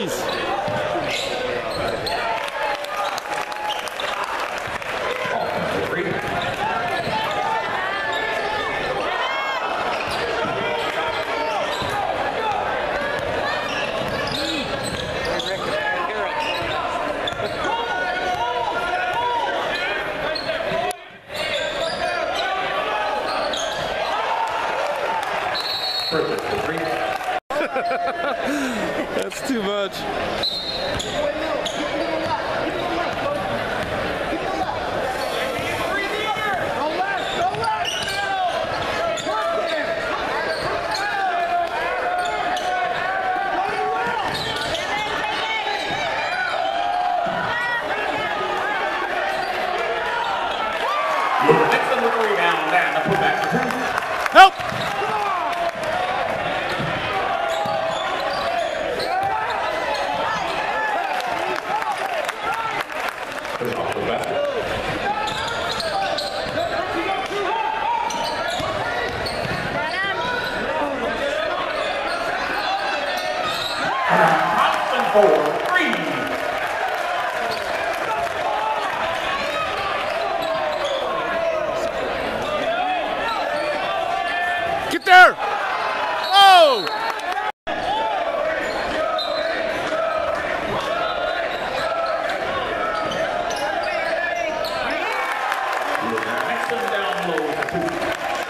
Jeez. That's too much. Excellent rebound and a putback for two. Help! Off the basket. Thompson for three. Get there! Oh! Excellent down low for two.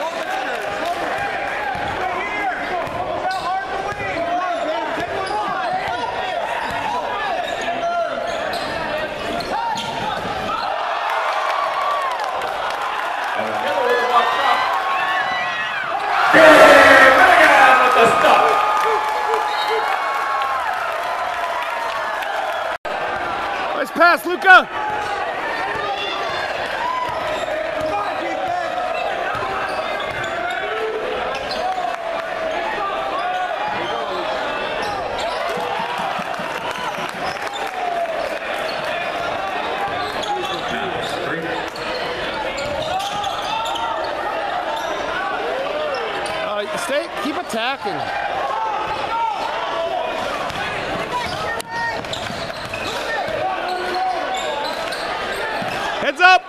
Nice pass, Luka! Keep attacking. Heads up!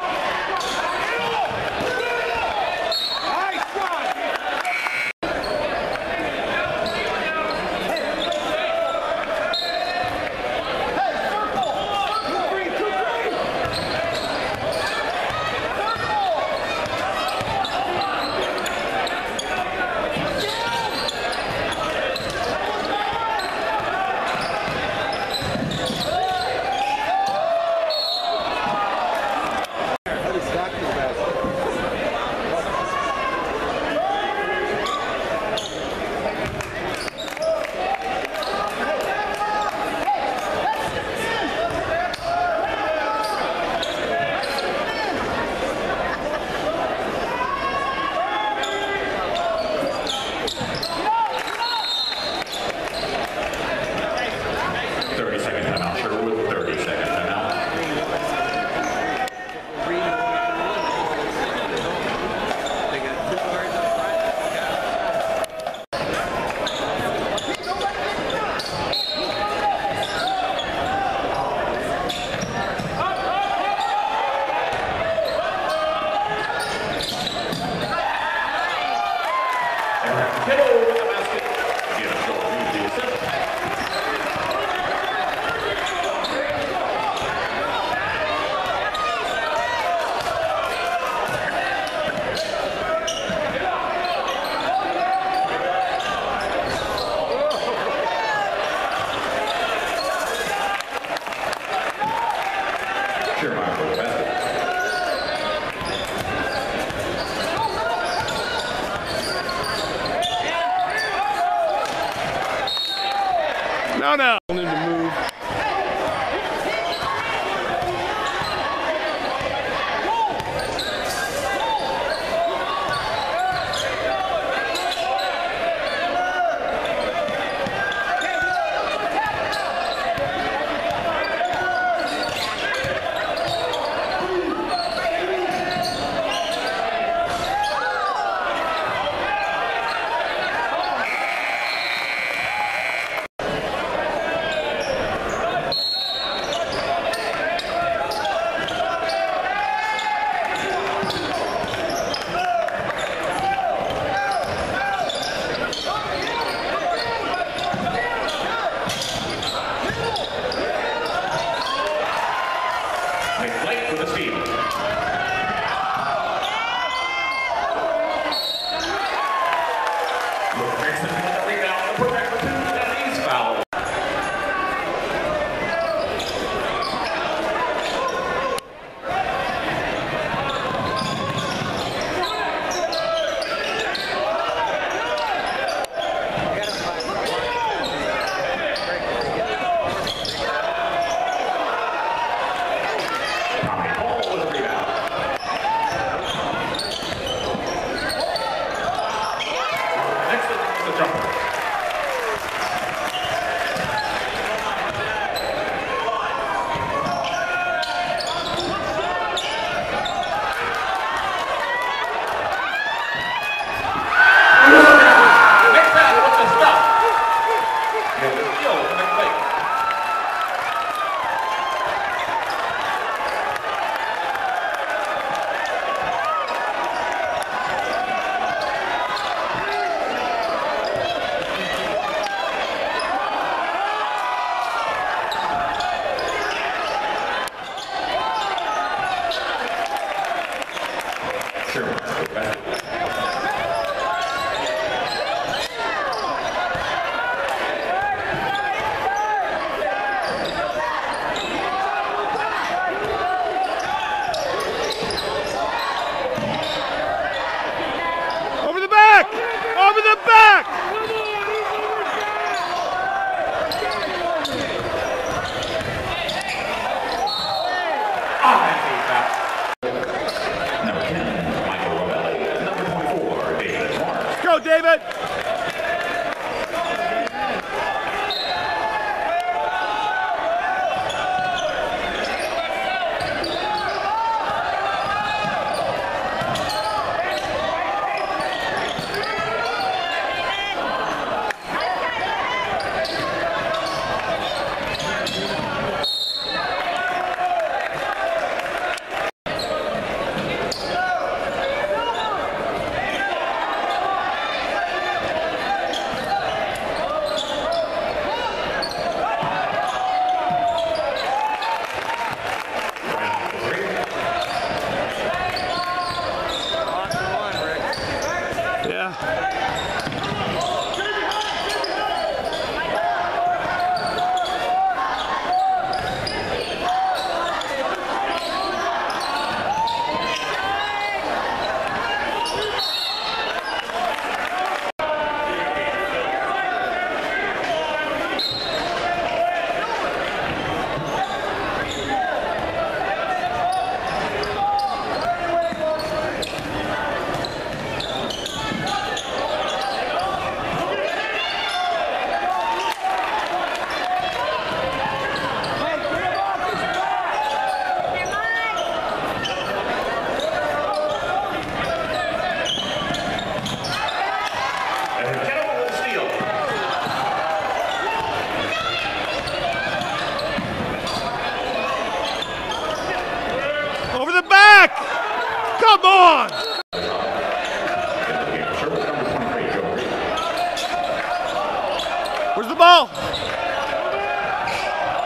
No, no. I want him to move.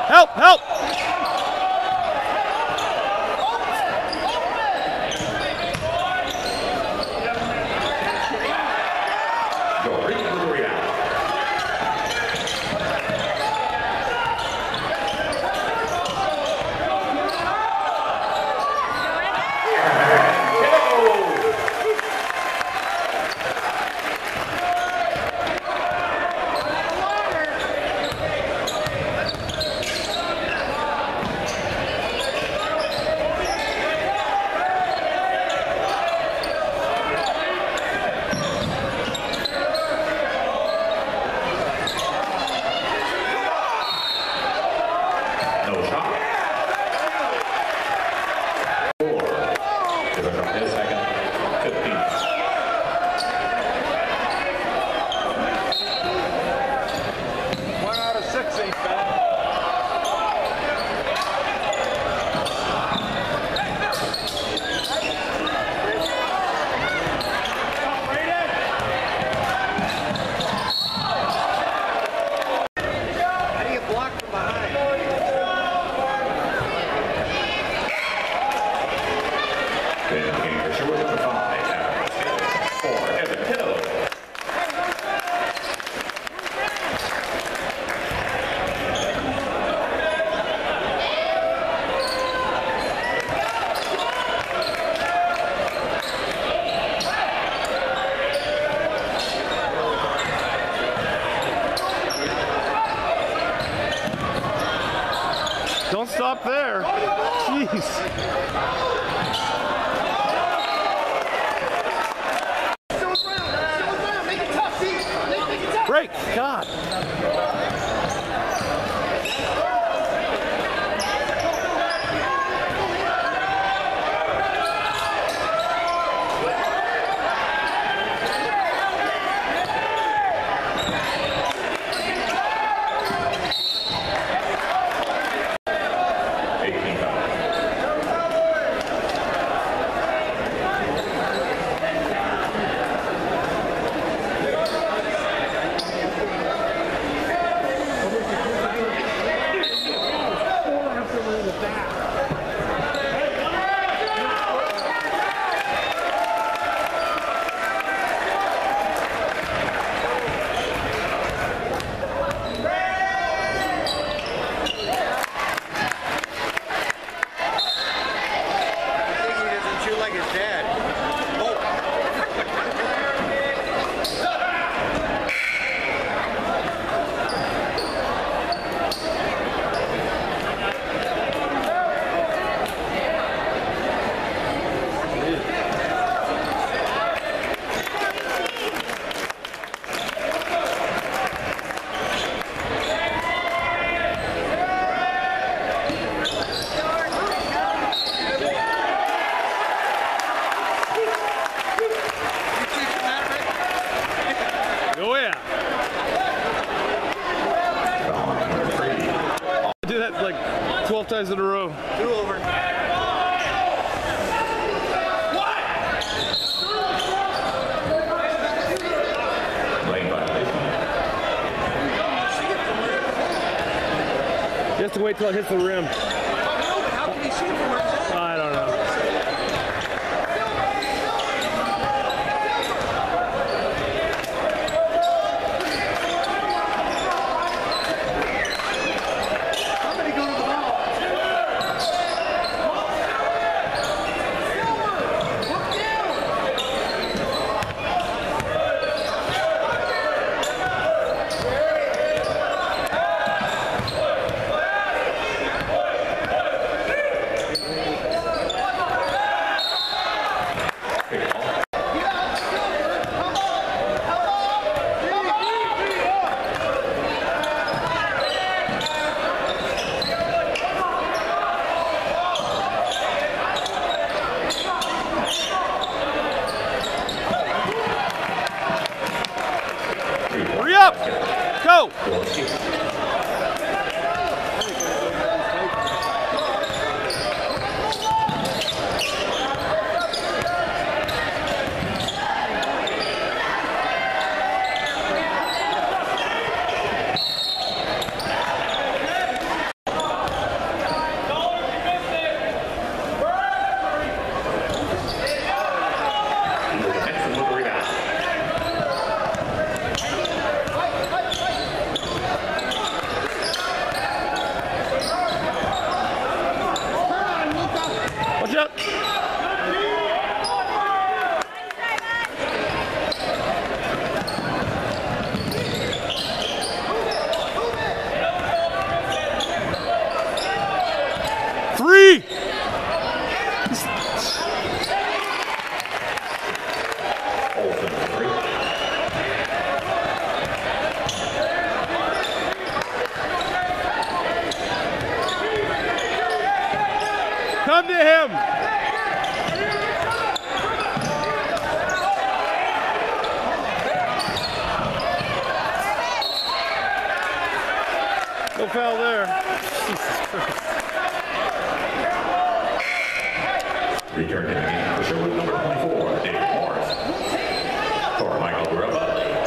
Help, help! Dory with the rebound. No shot. 4. Give it from his second. 15. One out of 6 ain't bad. How do you block from behind? Then game for short to 5. 4. Evan Kittle. Don't stop there. Jeez. Break. God. Oh yeah. I did that like 12 times in a row. 2 over. Lane violation. You have to wait till it hits the rim. How can you shoot from where he's at? I don't know. Somebody go to the ball. 3. Olsen, 3. Come to him. No foul there. Jesus Christ. Return to the game for Sherwood number 24, David Morris. For Michael Grubba.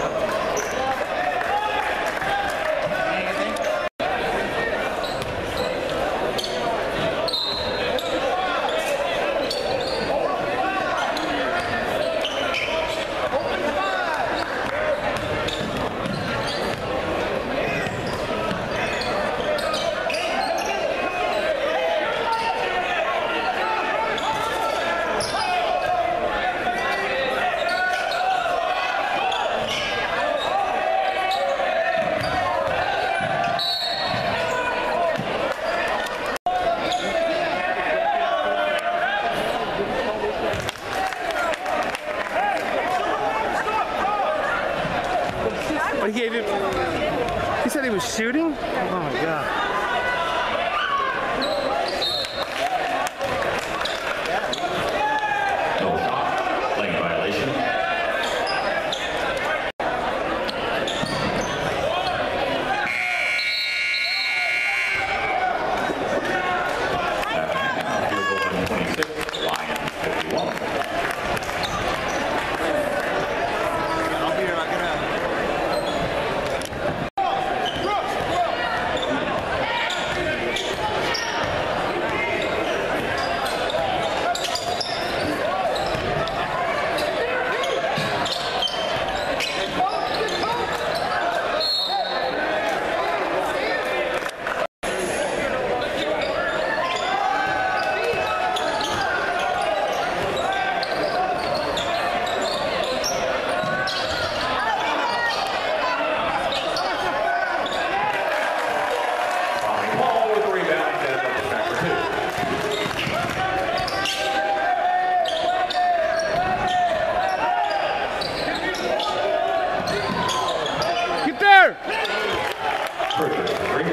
He gave him. He said he was shooting? Oh my God. No shot. Lane violation. Field goal number 26, Lions 51. I'll be here. I can have. Ball with the rebound, and up to back for 2. Get there! Pritchard, 3.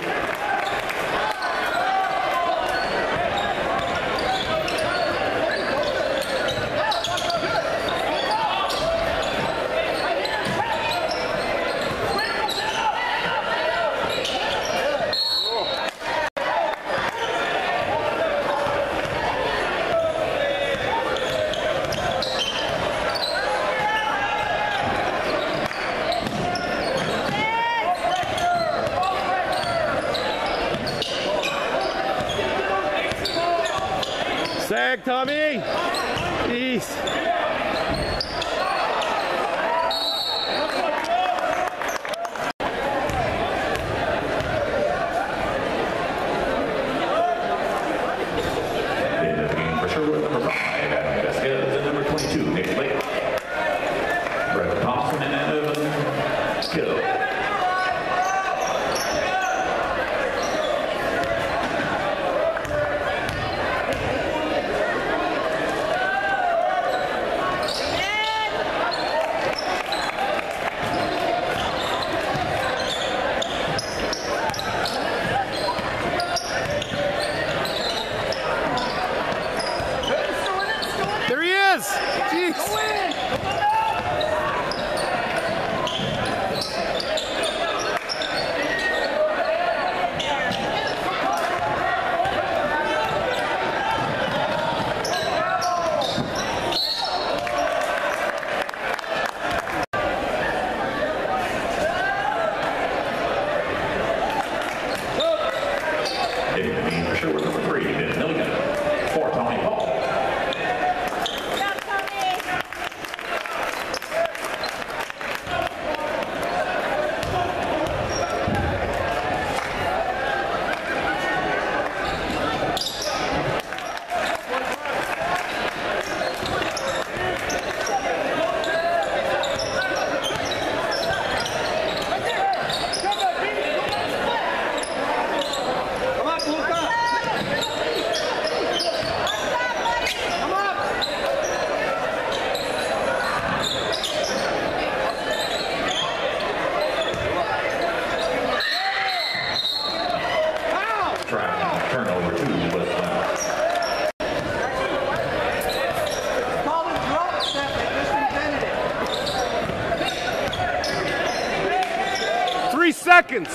Sag, Tommy! Jeez. Into the game for Sherwood, number 5, Adam Vasquez, and number 22, Nick Lake. Brett Thompson and Evan Skill. seconds.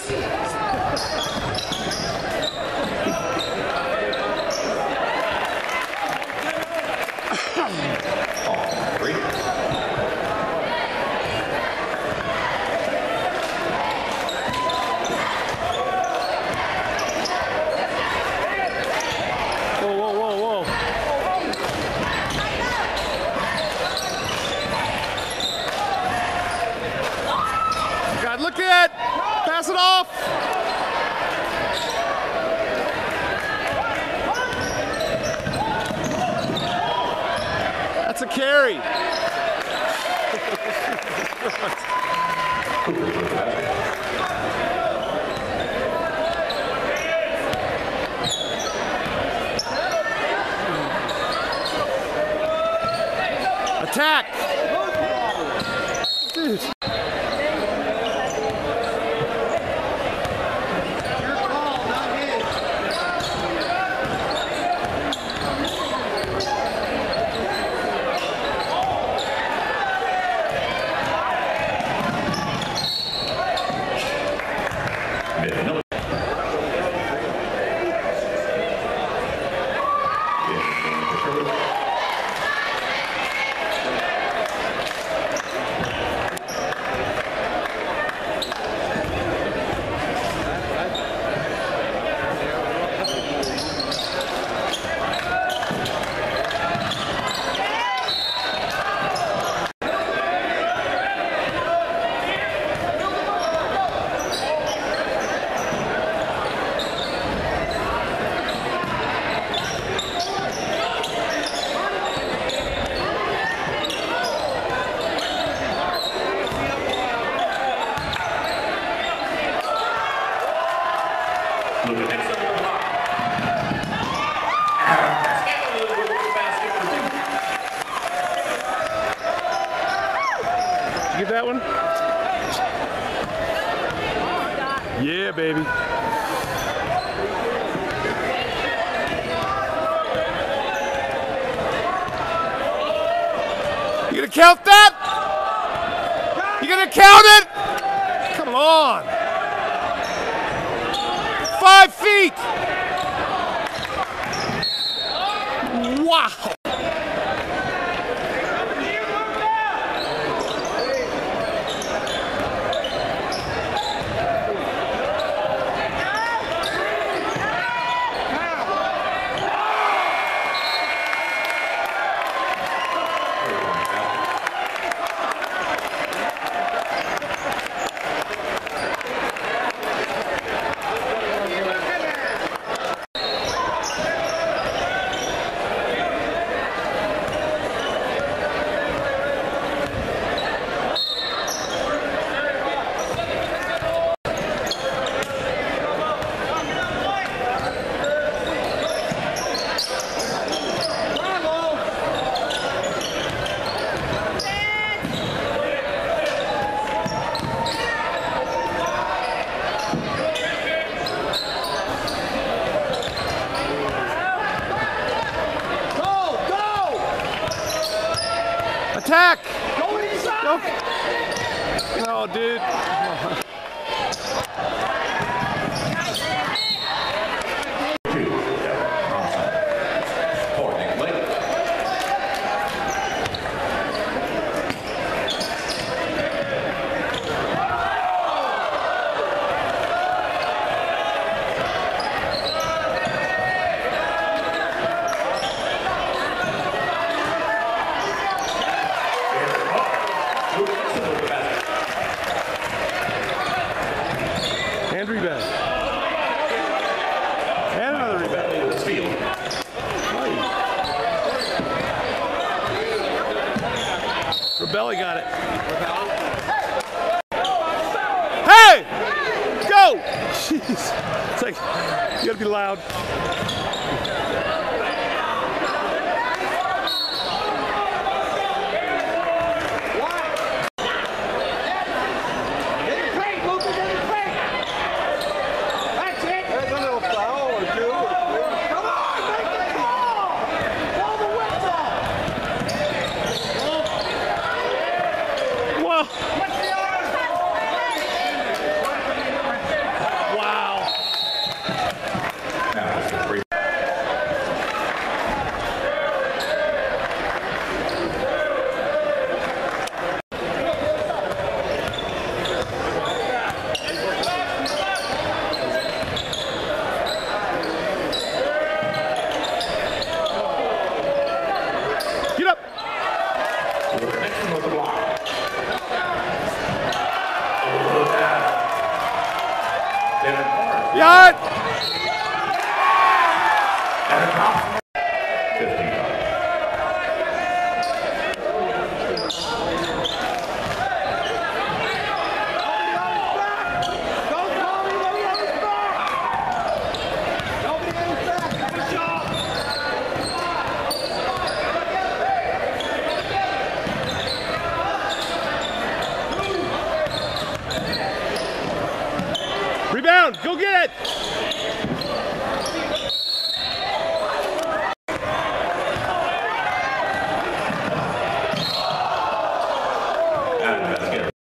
Look at, pass it off. That's a carry. Attack. Dude. Get that one? Yeah, baby. You gonna count that? You gonna count it? Come on. 5 feet. Wow. Attack! Go inside! No, dude. And rebound. And another rebound. Field. Rebelli got it. Hey! Go! Jeez. It's like, you gotta be loud. down. Go get it.